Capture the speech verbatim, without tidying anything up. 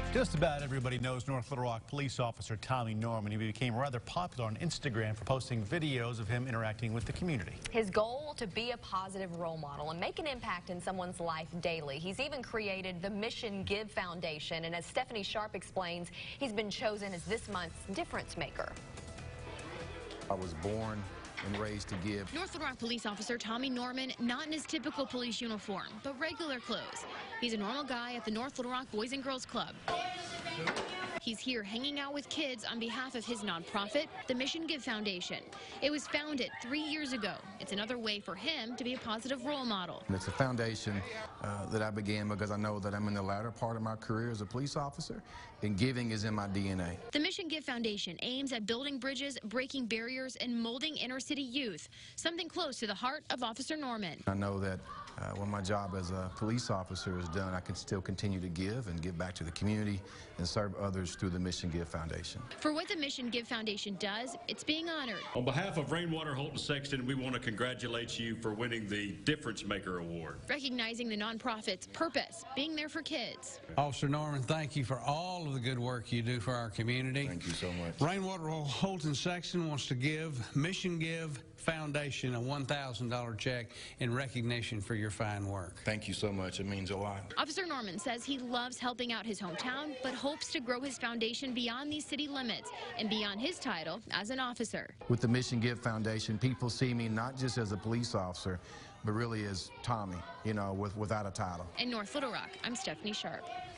Just about everybody knows North Little Rock police officer Tommy Norman. He became rather popular on Instagram for posting videos of him interacting with the community. His goal, to be a positive role model and make an impact in someone's life daily. He's even created the Mission Give Foundation, and as Stephanie Sharp explains, he's been chosen as this month's difference maker. I was born and raised to give. North Little Rock police officer Tommy Norman, not in his typical police uniform, but regular clothes. He's a normal guy at the North Little Rock Boys and Girls Club. He's here hanging out with kids on behalf of his nonprofit, the Mission Give Foundation. It was founded three years ago. It's another way for him to be a positive role model. It's a foundation uh, that I began because I know that I'm in the latter part of my career as a police officer, and giving is in my D N A. The Mission Give Foundation aims at building bridges, breaking barriers, and molding inner city youth, something close to the heart of Officer Norman. I know that uh, when my job as a police officer is done, I can still continue to give and give back to the community and serve others through the Mission Give Foundation. For what the Mission Give Foundation does, it's being honored. On behalf of Rainwater, Holt, and Sexton, we want to congratulate you for winning the Difference Maker Award. Recognizing the nonprofit's purpose, being there for kids. Officer Norman, thank you for all of the good work you do for our community. Thank you so much. Rainwater, Holt, and Sexton wants to give Mission Give Foundation a one thousand dollar check in recognition for your fine work. Thank you so much. It means a lot. Officer Norman says he loves helping out his hometown, but hopes to grow his foundation beyond these city limits and beyond his title as an officer. With the Mission Give Foundation, people see me not just as a police officer, but really as Tommy, you know, with, without a title. In North Little Rock, I'm Stephanie Sharp.